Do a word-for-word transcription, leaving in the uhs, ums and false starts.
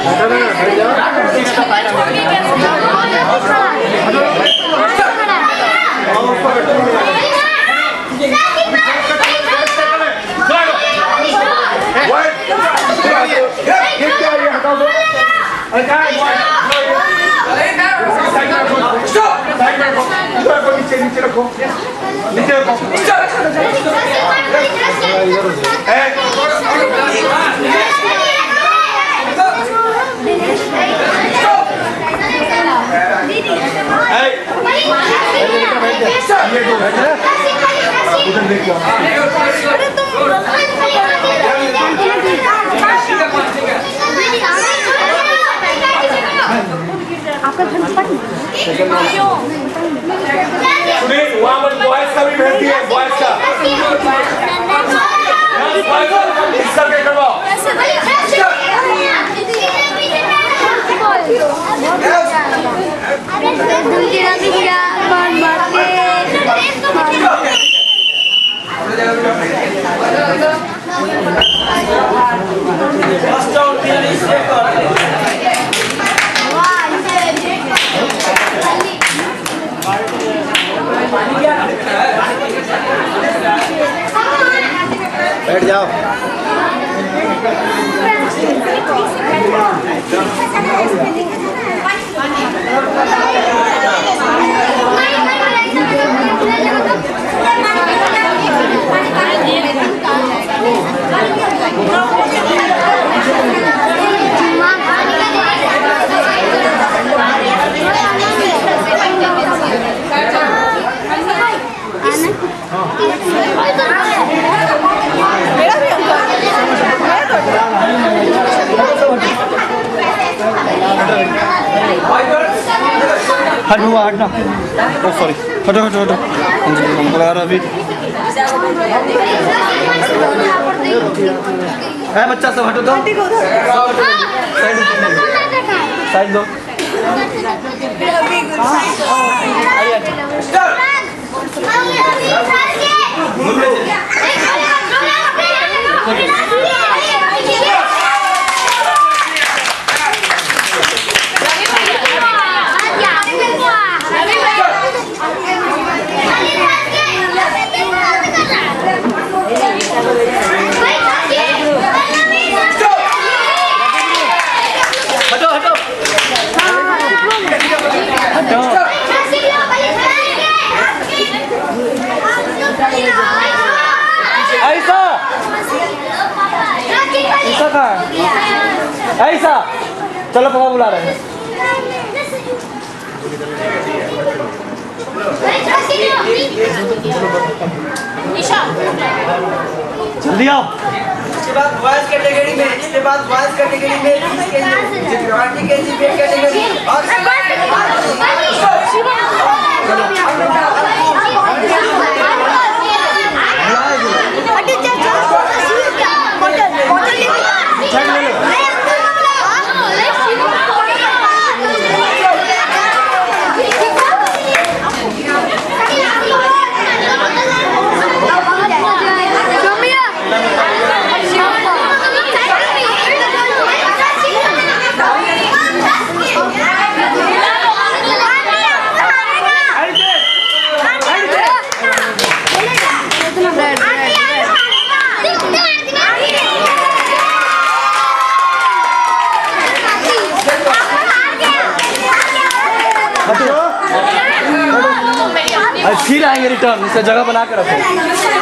नीचे रखो, नीचे रखो। आपका सुनील वहाँ पर बॉयज का भी भेजती है, बॉयज का इस करके करवाओ। बैठ जाओ। हट हुआ हटना। ओ सॉरी, हटो हटो हटो। हमको लगा रहा अभी है बच्चा सब हटो तो साइड दो। ऐसा ऐसा कहाँ है? ऐसा चलो पापा बुला रहे हैं। जल्दी आओ। इसके बाद बॉयज कैटेगरी में, इसके बाद बॉयज कैटेगरी में तीस केजी, सिक्योरिटी केजी पे कैटेगरी और फिर आएंगे रिटर्न। इसे जगह बना कर रखो।